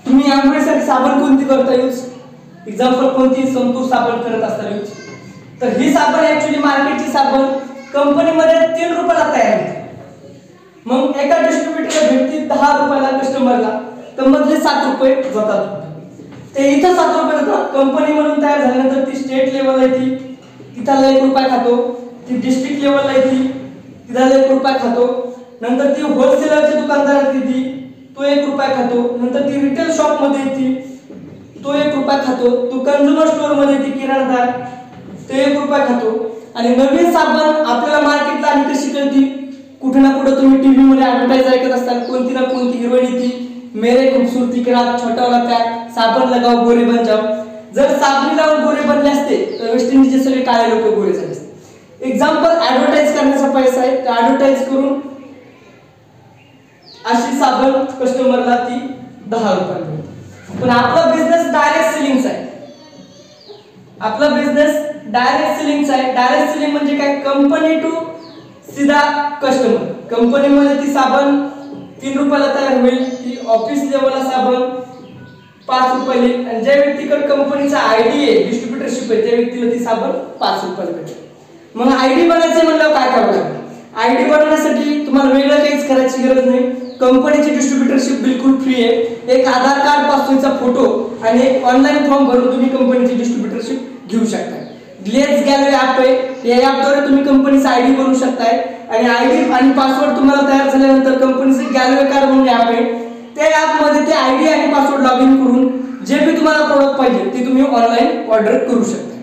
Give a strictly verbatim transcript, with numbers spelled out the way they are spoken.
तुम्ही आंघोळीसाठी साबण कोणती करता यूज? एक्झाम्पल कोणती? संतूर साबण करत असता यूज. तर ही साबण ऍक्च्युअली मार्केटची साबण कंपनीमध्ये तीन रुपयाला तयार होते. मग एका डिस्ट्रीब्युटरला भेटते दहा रुपयाला कस्टमरला, तर मधले सात रुपये जातात. ते इथं सात रुपये जातात. कंपनी म्हणून तयार झाल्यानंतर ती स्टेट लेवलला येते, तिथला एक रुपया खातो. ती डिस्ट्रिक्ट लेवलला येते, तिथला एक रुपया खातो. नंतर ती होलसेलरच्या दुकानदारात येते, तो एक रुपया खातो. नंतर ती रिटेल शॉप मध्ये येते, तो एक रुपया खातो. तो कंझ्युमर स्टोअर मध्ये येते, किराणादार, तो एक रुपया खातो. आणि नवीन साबण आपल्याला मार्केटला आणि कशी कळती? कुठे ना कुठे तुम्ही टीव्ही मध्ये ऍडव्हर्टाइज ऐकत असताना कोणती ना कोणती हिरोईन येते, मेरे खूबसूरती के रात छोटा वाला पॅक, साबण लगाओ गोरे बन जाओ. जर साबणी लावून गोरे बनले असते तर वेस्ट इंडिजचे सगळे काळे लोक गोरे झाले असते. एक्झाम्पल ऍडव्हर्टाइज करण्याचा पैसा आहे, तर ऍडव्हर्टाइज करून अशी साबण कस्टमरला ती दहा रुपये मिळते. पण आपला बिझनेस डायरेक्ट सेलिंगचा आहे. आपला बिझनेस डायरेक्ट सेलिंगचा आहे. डायरेक्ट सेलिंग म्हणजे काय? कंपनी टू सीधा कस्टमर. कंपनीमध्ये ती साबण तीन रुपयाला तयार होईल, ती ऑफिस लेवलला साबण पाच रुपयाला. आणि ज्या व्यक्तीकडे कंपनीचा आयडी आहे, डिस्ट्रीब्युटरशिप आहे, त्या व्यक्तीला ती साबण पाच रुपयाला भेटेल. मग आयडी बनायचं म्हणल्यावर काय करावं लागेल? आयडी बनवण्यासाठी तुम्हाला वेगळं काहीच करायची गरज नाही. कंपनीची डिस्ट्रीब्युटरशिप बिलकुल फ्री आहे. एक आधार कार्ड पासवर्डचा फोटो आणि एक ऑनलाईन फॉर्म भरून तुम्ही कंपनीची डिस्ट्रीब्युटरशिप घेऊ शकता. लेट्स गॅलरी ऍप आहे, या ऍपद्वारे तुम्ही कंपनीचा आयडी बनवू शकताय. आणि आयडी आणि पासवर्ड तुम्हाला तयार झाल्यानंतर कंपनीचे गॅलरी कार्ड म्हणून ऍप आहे, त्या ऍप मध्ये ते आयडी आणि पासवर्ड लॉग इन करून जे भी तुम्हाला प्रोडक्ट पाहिजे ते तुम्ही ऑनलाईन ऑर्डर करू शकता.